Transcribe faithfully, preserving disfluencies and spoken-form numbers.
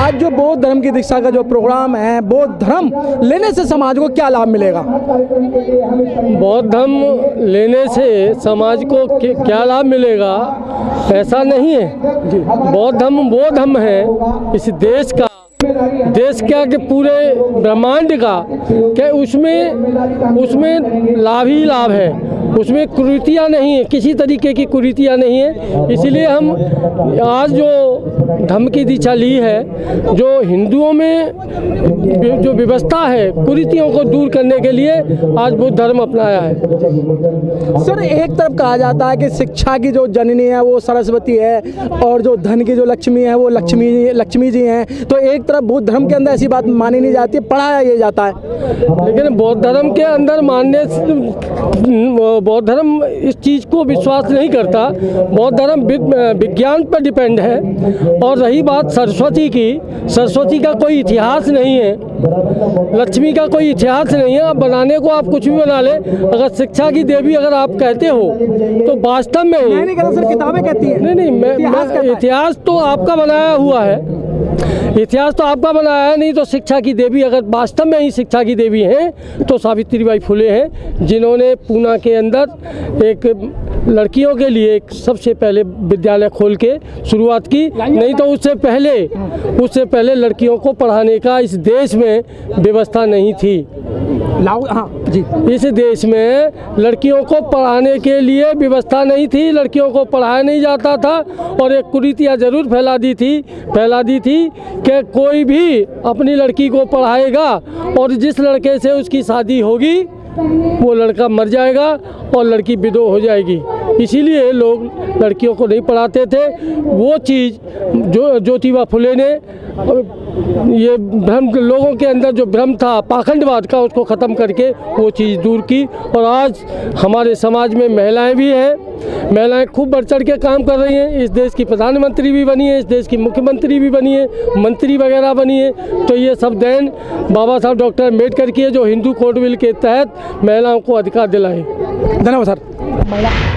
आज जो बौद्ध धर्म की दीक्षा का जो प्रोग्राम है, बौद्ध धर्म लेने से समाज को क्या लाभ मिलेगा? बौद्ध धर्म लेने से समाज को क्या लाभ मिलेगा, ऐसा नहीं है। बौद्ध धर्म वो धर्म है इस देश का, देश क्या के पूरे ब्रह्मांड का, कि उसमें उसमें लाभ ही लाभ है, उसमें कुरीतियाँ नहीं है, किसी तरीके की कुरीतियाँ नहीं है। इसलिए हम आज जो धर्म की दीक्षा ली है, जो हिंदुओं में जो व्यवस्था है कुरीतियों को दूर करने के लिए आज बुद्ध धर्म अपनाया है। सर, एक तरफ कहा जाता है कि शिक्षा की जो जननी है वो सरस्वती है और जो धन की जो लक्ष्मी है वो लक्ष्मी लक्ष्मी जी हैं, तो एक तरफ बौद्ध धर्म के अंदर ऐसी बात मानी नहीं जाती, पढ़ाया ये जाता है। लेकिन बौद्ध धर्म के अंदर मानने बौद्ध धर्म इस चीज़ को विश्वास नहीं करता। बौद्ध धर्म विज्ञान पर डिपेंड है। और रही बात सरस्वती की, सरस्वती का कोई इतिहास नहीं है, लक्ष्मी का कोई इतिहास नहीं है। आप बनाने को आप कुछ भी बना ले, अगर शिक्षा की देवी अगर आप कहते हो तो वास्तव में मैं नहीं कहता सर, किताबें कहती हैं। नहीं नहीं मैं, मैं इतिहास तो आपका बनाया हुआ है, इतिहास तो आपका बनाया है। नहीं तो शिक्षा की देवी अगर वास्तव में ही शिक्षा की देवी हैं तो सावित्रीबाई फुले हैं, जिन्होंने पूना के अंदर एक लड़कियों के लिए एक सबसे पहले विद्यालय खोल के शुरुआत की। नहीं तो उससे पहले उससे पहले लड़कियों को पढ़ाने का इस देश में व्यवस्था नहीं थी। हाँ जी, इस देश में लड़कियों को पढ़ाने के लिए व्यवस्था नहीं थी, लड़कियों को पढ़ाया नहीं जाता था। और एक कुरीतियाँ जरूर फैला दी थी फैला दी थी कि कोई भी अपनी लड़की को पढ़ाएगा और जिस लड़के से उसकी शादी होगी वो लड़का मर जाएगा और लड़की विधवा हो जाएगी। इसीलिए लोग लड़कियों को नहीं पढ़ाते थे। वो चीज़ जो ज्योतिबा फुले ने ये भ्रम लोगों के अंदर जो भ्रम था पाखंडवाद का, उसको ख़त्म करके वो चीज़ दूर की। और आज हमारे समाज में महिलाएं भी हैं, महिलाएं खूब बढ़ चढ़ के काम कर रही हैं। इस देश की प्रधानमंत्री भी बनी है, इस देश की मुख्यमंत्री भी बनी है, मंत्री वगैरह बनी है। तो ये सब देन बाबा साहब डॉक्टर अम्बेडकर की है, जो हिंदू कोड बिल के तहत महिलाओं को अधिकार दिलाए। धन्यवाद सर।